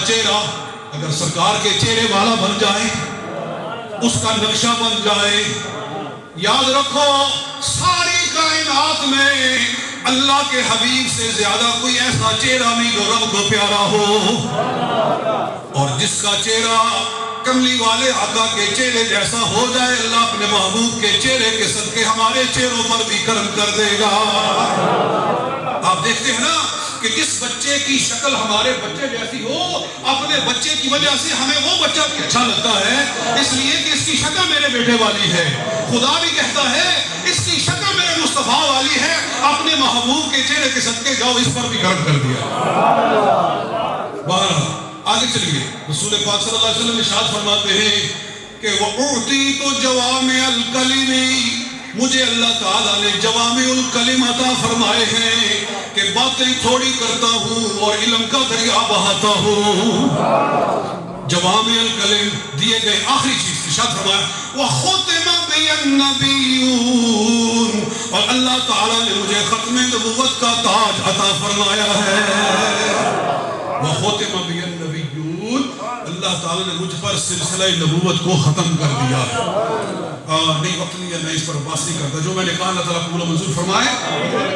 چہرہ اگر سرکار کے چہرے والا بن جائے، اس کا نقشہ بن جائے، یاد رکھو ساری کائنات میں اللہ کے حبیب سے زیادہ کوئی ایسا چہرہ نہیں جو رب کو پیارا ہو، اور جس کا چہرہ کملی والے آقا کے چہرے جیسا ہو جائے، اللہ اپنے محبوب کے چہرے کے صدقے ہمارے چہروں پر بھی کرم کر دے گا۔ آپ دیکھتے ہیں نا کہ جس بچے کی شکل ہمارے بچے جیسی ہو، اپنے بچے کی وجہ سے ہمیں وہ بچہ بھی اچھا لگتا ہے، اس لیے کہ اس کی شکل میرے بیٹے والی ہے۔ خدا بھی کہتا ہے اس کی شکل میرے مصطفیٰ والی ہے، اپنے محبوب کے چہرے کے صدقے جاؤ، اس پر بھی کرم کر دیا۔ بہرحال آگے چلیے، رسول پاک صلی اللہ علیہ وسلم ارشاد فرماتے ہیں کہ وَأُعْطِيتُ جَوَامِعَ الْكَلِمِ، مجھے اللہ تعالیٰ نے جوامع الکلم عطا فرمائے ہیں کہ باتیں تھوڑی کرتا ہوں اور علم کا دریا بہاتا ہوں۔ جوامع الکلم دیے گئے آخری چیز ارشاد فرمایا وَخُتِمَ بِيَ النَّبِيُّونَ، اور اللہ تعالیٰ نے مجھے ختم نبوت کا تاج عطا فرمایا ہے۔ وَخُتِمَ بِيَ النَّبِيُّونَ، اللہ تعالیٰ نے مجھ پر سلسلہ نبوت کو ختم کر دیا۔ نہیں وقت نہیں ہے، میں اس پر بات نہیں کرتا، جو میں نے کہا اللہ تعالیٰ قبول و منظور فرمائے۔